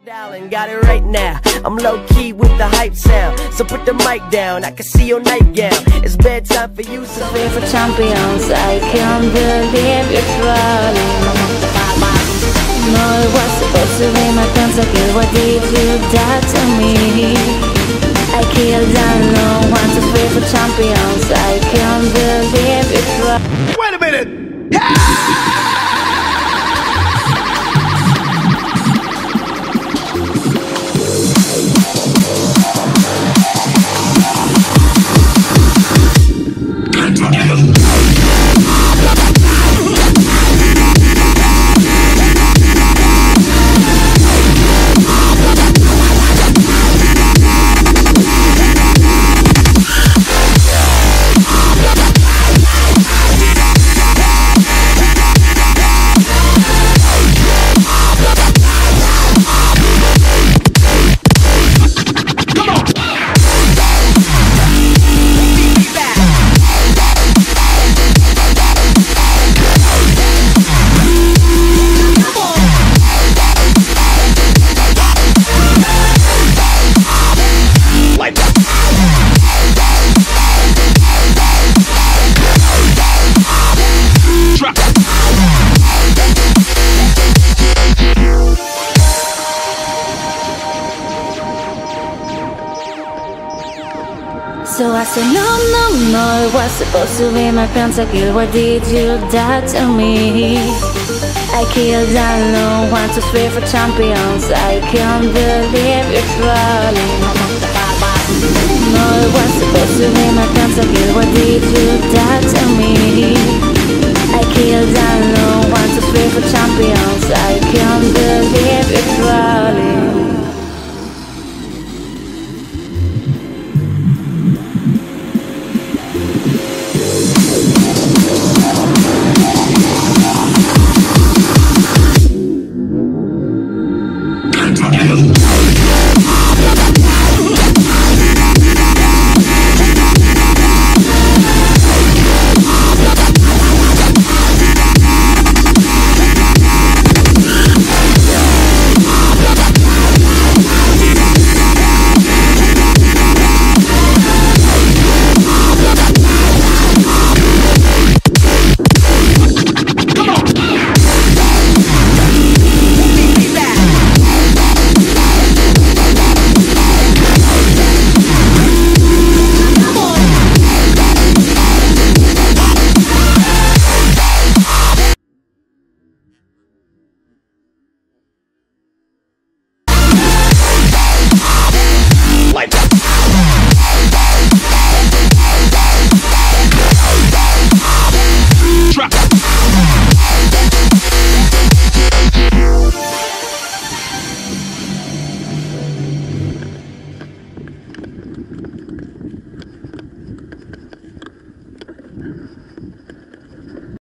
Darling, got it right now. I'm low key with the hype sound. So put the mic down, I can see your nightgown. It's bedtime for you, so We're for champions, I can't believe it's rolling. No, it was supposed to be my pentakill. Why did you do that to me? I killed alone, 1, 2, 3 for champions. I can't believe it's rolling. Wait a minute! So I said no, no, no, it was supposed to be my pentakill. Why did you do that to me? I killed alone, 1, 2, 3 for champions. I can't believe it's rolling. No, it was supposed to be my pentakill. Why did you do that to me? I killed alone, 1, 2, 3 for champions. I can't believe it's rolling. Yeah.